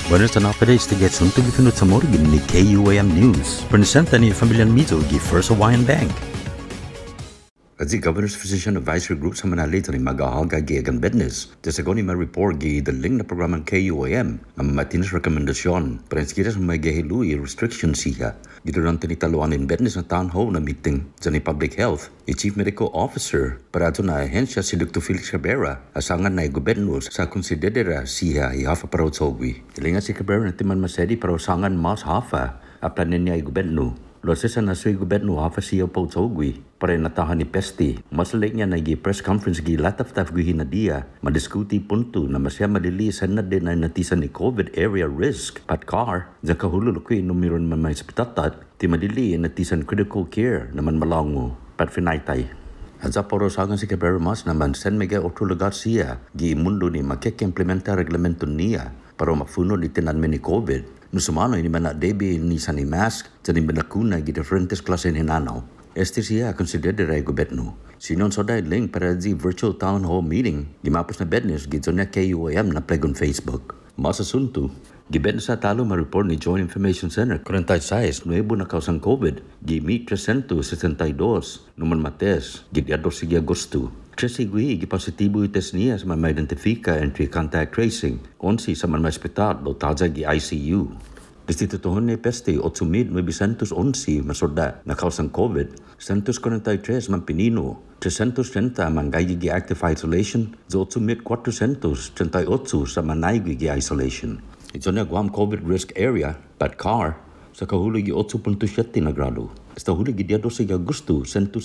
Buenos tanapades to get sunto gifinut sa morgan ni KUAM News. Presenta ni Familian Mizo gi First Hawaiian Bank. Kasi Governor's Physician Advisory Group sa Manalito ni mag-ahalga gi agan business. Desagoni ma-report gi daling na programang KUAM ang matinas rekomendasyon. Prenskita sa may gahilui restriction siya. Dito lang tinitaluan in business na town hall na meeting sa ni Public Health. Chief Medical Officer para ito na ahensya si Dr. Felix Cabrera asangan na gobyerno sa konsidera siya ihafa para utsogi. Ilinga si Cabrera na timan masedi para usangan mas hafa aplanin niya gobyerno. Losesa na suy gobyerno hafa siya pa utsogi para natahan ni Pesti. Masalig niya na press conference gi lataf-taf gi hinadiya madiskuti punto na masya madilisan na din ay natisan ni COVID area risk pat car sa kahulul ko inumiron man may spitatat ti madili natisan critical care naman malango pat finaytay. At sa porosangan si Cabrera mas naman San Miguel otro lugar siya gi mundo ni makikemplementa reglamento niya para mafuno ni tinanmen ni COVID. Nusumano ini mana debi ni sani mask jadi benakuna gi differentes klase hinanaw. Este siya consider ay gobyerno. Sinon soda link para di virtual town hall meeting gimapos na business gi zonya KUAM na plegon Facebook. Mas asunto giben sa talo ma-report ni Joint Information Center 46 nuevo na kausang COVID gi 1,362 numan mates gi 12 de Agosto. 13 gi positibo test niya sa mga identifika entry contact tracing 11 sa mga hospital do taja gi ICU. Destitutohon ni Peste 8,911 masoda na kausang COVID 143 man pinino 330 man gaya gi active isolation 8,438 sa manay gi isolation. Ito na Guam COVID risk area, but car, sa kahuli gi 8.7 na grado. Sa huli gi 12 de Agosto,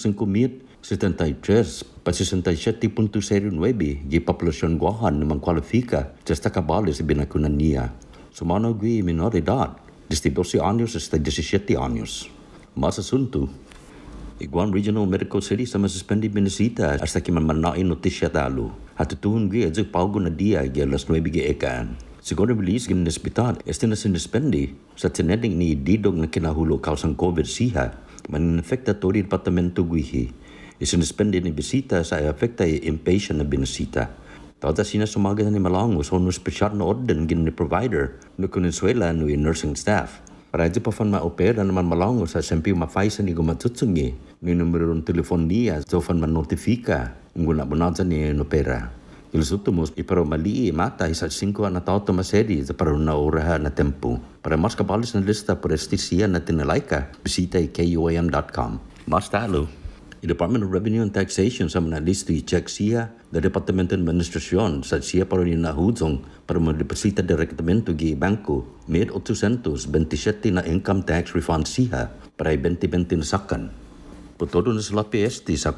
105,073, pa 67.09 gi populasyon guahan na mangkwalifika sa kabali sa binakunan niya. Sumano gi minoridad, desde 12 años hasta 17 años. Mas asunto, Iguan Regional Medical City sa masuspended binisita hasta kimanmanain notisya talo. Hatutuhon gi adyo paugo na dia gi alas 9 gi ekaan. Siguro bilis gin hospital este na sinispendi sa tineding ni didog na kinahulo kausang COVID siya maninefekta to di departamento guihi. Isinispendi ni bisita sa efekta inpatient na binisita. Tawta sina sumaga ni Malango sa special na orden gin ni provider no Venezuela no nursing staff. Para di pa fan maopera naman Malango sa SMP mafaisa ni gumatutsungi ni numero ng telefon niya so fan man-notifika ng gunabunadza ni opera. Ilos últimos iparo malii mata isa 5 na tauto maseri sa para na oraha na tempo. Para mas kabalis na lista por estisia na tinalaika, bisita KUAM.com. Mas talo, the Department of Revenue and Taxation sa mga listo i-check siya the Departamento de Administrasyon sa siya para ni nahudong para madeposita direktamento gi banko med 827 na income tax refund siya para 2020 na sakan. Putodo na sila PST sa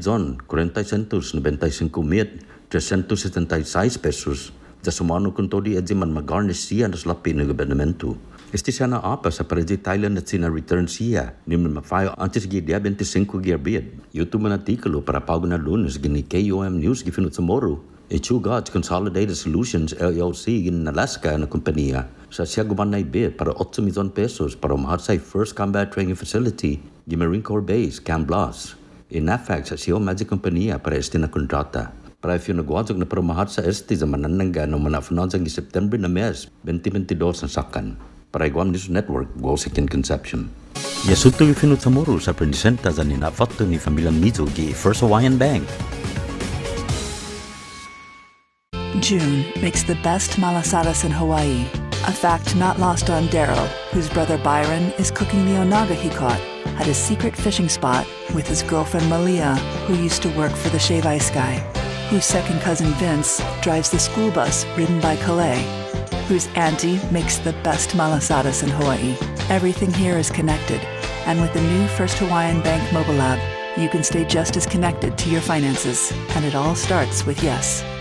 4,495,376 pesos sa sumano kung todi man mag-garnish siya na slapi ng gobyernemento. Este siya na apa sa para di Thailand at sina return siya ni ma-file antes gi dia 25 gi arbid. YouTube man artikulo para pago na lunes gini KUAM News gifinut sa moro. Echuga Consolidated Solutions LLC gin Alaska na kompanya sa siya gumanay bid para 8 milyon pesos para umahat sa First Combat Training Facility di Marine Corps Base, Camp Blas. Inafag sa siya magic kompanya para este na kontrata. Para if yung nagwadzog na para umahat sa este sa mananangga no manafunadzang di September na mes 2022 na sakan. Para Guam News Network, Wolsikin Conception. Yasuto ifinut sa moro sa presenta sa ninafato ni Familian Mizo gi First Hawaiian Bank. June makes the best malasadas in Hawaii, a fact not lost on Daryl, whose brother Byron is cooking the onaga he caught at his secret fishing spot with his girlfriend Malia, who used to work for the Shave Ice Guy, whose second cousin Vince drives the school bus ridden by Calais, whose auntie makes the best malasadas in Hawaii. Everything here is connected, and with the new First Hawaiian Bank mobile app, you can stay just as connected to your finances, and it all starts with yes.